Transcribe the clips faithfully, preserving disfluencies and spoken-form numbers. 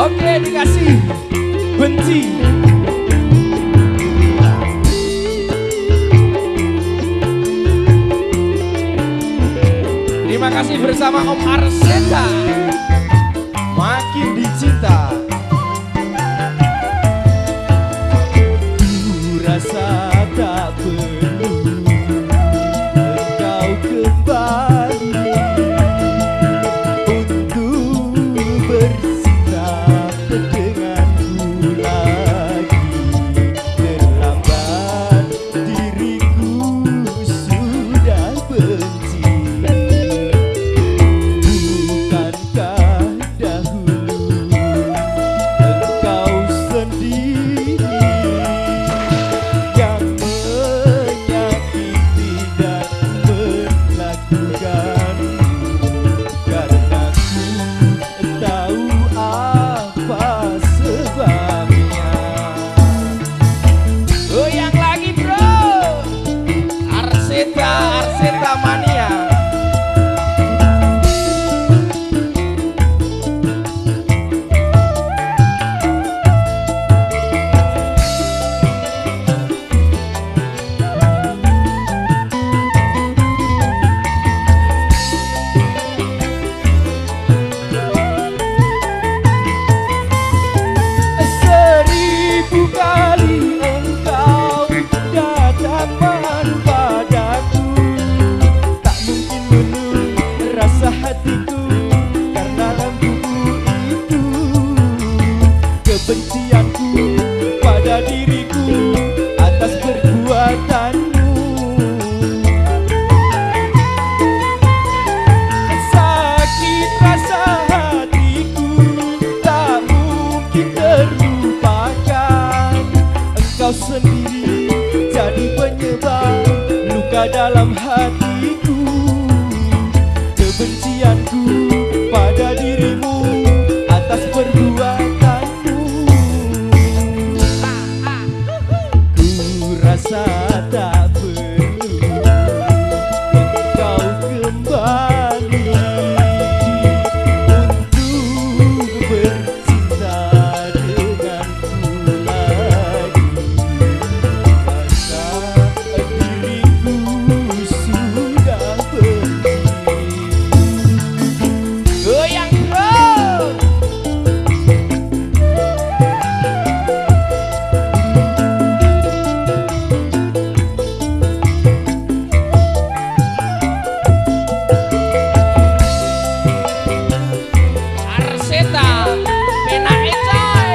Oke, dikasih benci. Terima kasih bersama Om Arseta. Makin dicinta. Ku rasa tak perlu engkau kembali untuk bersikap denganku lagi. Terlambat diriku sudah benci. Bukankah dahulu engkau sendiri yang menyakiti dan melakukan, karena ku tahu apa sebabnya. Goyang lagi bro, Arseta, Arseta mania. Seribu kali engkau datang padaku, tak mungkin menurut rasa hatiku, karena lembuku itu kebencianku pada diriku atas perbuatanmu. Sakit rasa hatiku tak mungkin terlupakan. Engkau sendiri jadi penyebab luka dalam hatiku. Kebencianku pada dirimu atas perbuatanmu. Ku rasa tak perlu engkau kembali untuk bercinta denganku lagi. Rasa diriku sudah benci. Goyang bro. Arseta, pena ecai.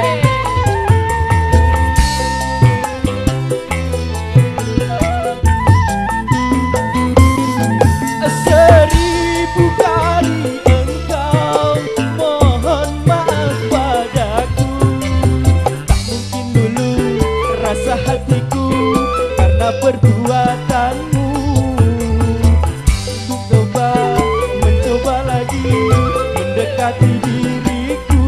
Seribu kali engkau mohon maaf padaku, tak mungkin dulu rasa hatiku karena perbuatanmu. Untuk coba, mencoba lagi mendekati diriku.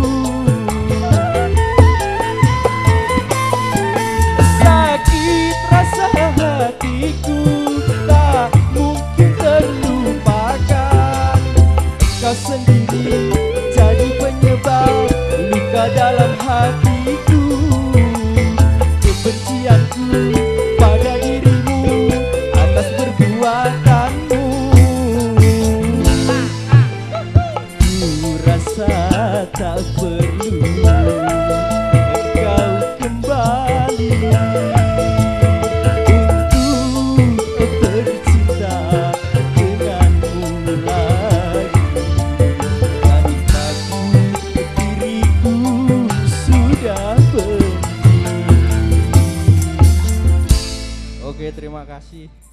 Sakit rasa hatiku tak mungkin terlupakan. Engkau sendiri jadi penyebab luka dalam hatiku. Kebencianku pada dirimu atas perbuatanmu. Ku rasa tak perlu engkau kembali untuk bercinta denganmu lagi, karena ku diriku sudah benci. Oke, terima kasih.